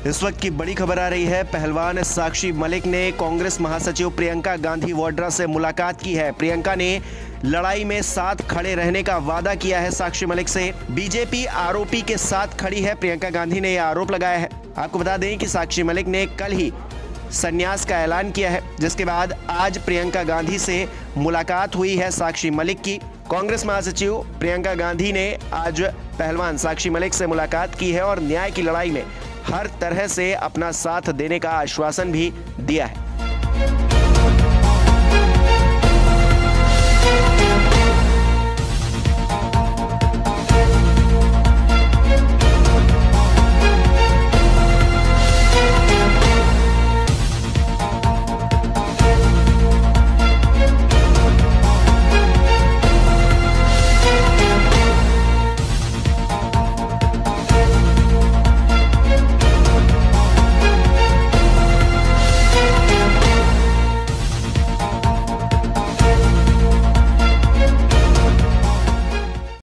इस वक्त की बड़ी खबर आ रही है। पहलवान साक्षी मलिक ने कांग्रेस महासचिव प्रियंका गांधी वाड्रा से मुलाकात की है। प्रियंका ने लड़ाई में साथ खड़े रहने का वादा किया है साक्षी मलिक से। बीजेपी आरोपी के साथ खड़ी है, प्रियंका गांधी ने यह आरोप लगाया है। आपको बता दें कि साक्षी मलिक ने कल ही संन्यास का ऐलान किया है, जिसके बाद आज प्रियंका गांधी से मुलाकात हुई है साक्षी मलिक की। कांग्रेस महासचिव प्रियंका गांधी ने आज पहलवान साक्षी मलिक से मुलाकात की है और न्याय की लड़ाई में हर तरह से अपना साथ देने का आश्वासन भी दिया है।